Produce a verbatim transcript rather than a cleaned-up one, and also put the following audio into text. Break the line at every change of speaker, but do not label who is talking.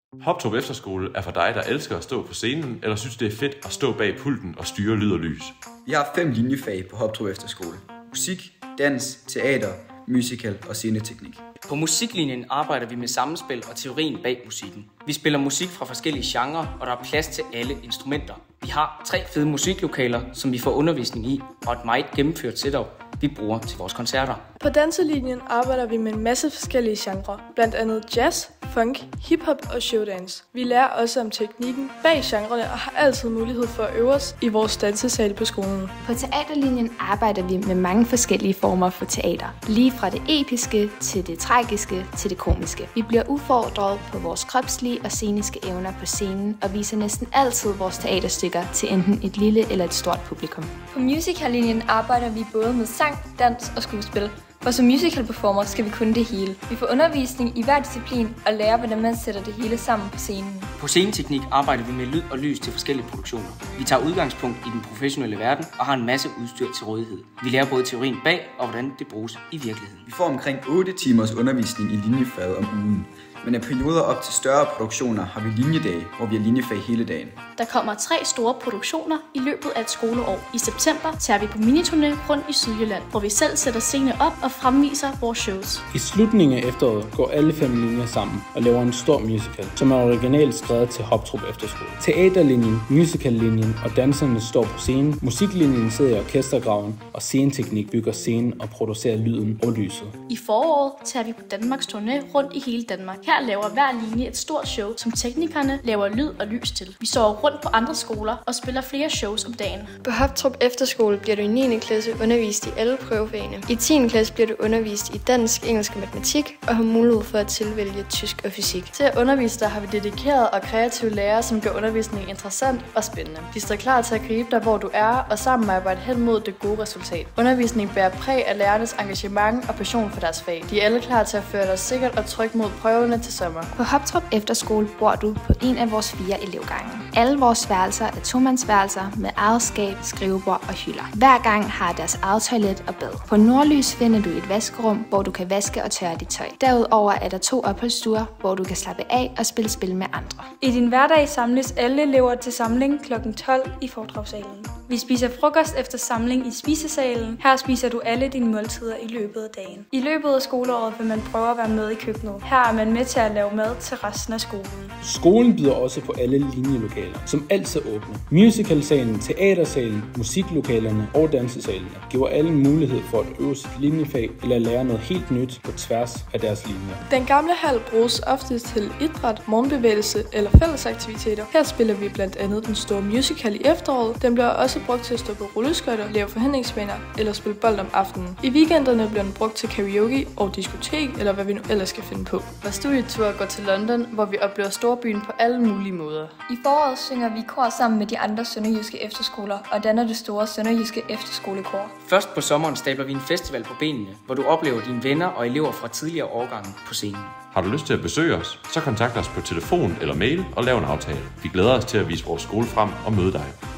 Hoptrup Efterskole er for dig, der elsker at stå på scenen, eller synes det er fedt at stå bag pulten og styre lyd og lys.
Vi har fem linjefag på Hoptrup Efterskole. Musik, dans, teater, musical og sceneteknik.
På musiklinjen arbejder vi med sammenspil og teorien bag musikken. Vi spiller musik fra forskellige genrer, og der er plads til alle instrumenter. Vi har tre fede musiklokaler, som vi får undervisning i, og et meget gennemført setup, vi bruger til vores koncerter.
På danselinjen arbejder vi med en masse forskellige genrer, blandt andet jazz, funk, hiphop og showdance. Vi lærer også om teknikken bag genrerne og har altid mulighed for at øve os i vores dansesal på skolen.
På teaterlinjen arbejder vi med mange forskellige former for teater. Lige fra det episke til det tragiske til det komiske. Vi bliver udfordret på vores kropslige og sceniske evner på scenen og viser næsten altid vores teaterstykker til enten et lille eller et stort publikum.
På musicallinjen arbejder vi både med sang, dans og skuespil. For som musical performer skal vi kunne det hele. Vi får undervisning i hver disciplin og lærer, hvordan man sætter det hele sammen på scenen.
På sceneteknik arbejder vi med lyd og lys til forskellige produktioner. Vi tager udgangspunkt i den professionelle verden og har en masse udstyr til rådighed. Vi lærer både teorien bag og hvordan det bruges i virkeligheden.
Vi får omkring otte timers undervisning i linjefaget om ugen. Men i perioder op til større produktioner har vi linjedage, hvor vi har linjefag hele dagen.
Der kommer tre store produktioner i løbet af et skoleår. I september tager vi på miniturné rundt i Sydjylland, hvor vi selv sætter scene op og fremviser vores shows.
I slutningen af efteråret går alle fem linjer sammen og laver en stor musical, som er originalt skrevet til Hoptrup Efterskole. Teaterlinjen, musicallinjen og danserne står på scenen. Musiklinjen sidder i orkestergraven, og sceneteknik bygger scenen og producerer lyden og lyset.
I foråret tager vi på Danmarks turné rundt i hele Danmark. Her laver hver linje et stort show, som teknikerne laver lyd og lys til. Vi sover rundt på andre skoler og spiller flere shows om dagen.
På Hoptrup Efterskole bliver du i niende klasse undervist i alle prøvefagene. I tiende klasse bliver du undervist i dansk, engelsk og matematik og har mulighed for at tilvælge tysk og fysik.
Til at undervise dig har vi dedikerede og kreative lærere, som gør undervisningen interessant og spændende. De står klar til at gribe dig, hvor du er, og sammen arbejde hen mod det gode resultat. Undervisningen bærer præg af lærernes engagement og passion for deres fag. De er alle klar til at føre dig sikkert og trygt mod prøverne til sommer.
På Hoptrup Efterskole bor du på en af vores fire elevgange. Alle vores værelser er tomandsværelser med eget skab, skrivebord og hylder. Hver gang har deres eget toilet og bad. På Nordlys finder du et vaskerum, hvor du kan vaske og tørre dit tøj. Derudover er der to opholdsstuer, hvor du kan slappe af og spille spil med andre.
I din hverdag samles alle elever til samling klokken tolv i foredragssalen. Vi spiser frokost efter samling i spisesalen. Her spiser du alle dine måltider i løbet af dagen. I løbet af skoleåret vil man prøve at være med i køkkenet. Her er man med til at lave mad til resten af skolen.
Skolen byder også på alle linjelokaler, som altid er åbne. Musicalsalen, teatersalen, musiklokalerne og dansesalene giver alle mulighed for at øve sit linjefag eller lære noget helt nyt på tværs af deres linjer.
Den gamle hal bruges ofte til idræt, morgenbevægelse eller fællesaktiviteter. Her spiller vi blandt andet den store musical i efteråret. Den bliver også brugt til at stå på rulleskøjter, lave forhindringsbaner eller spille bold om aftenen. I weekenderne bliver den brugt til karaoke og diskotek, eller hvad vi nu ellers skal finde på. Vores studietur går til London, hvor vi oplever storbyen på alle mulige måder.
I foråret synger vi kor sammen med de andre sønderjyske efterskoler og danner det store sønderjyske efterskolekor.
Først på sommeren stabler vi en festival på benene, hvor du oplever dine venner og elever fra tidligere årgange på scenen.
Har du lyst til at besøge os, så kontakt os på telefon eller mail og lav en aftale. Vi glæder os til at vise vores skole frem og møde dig.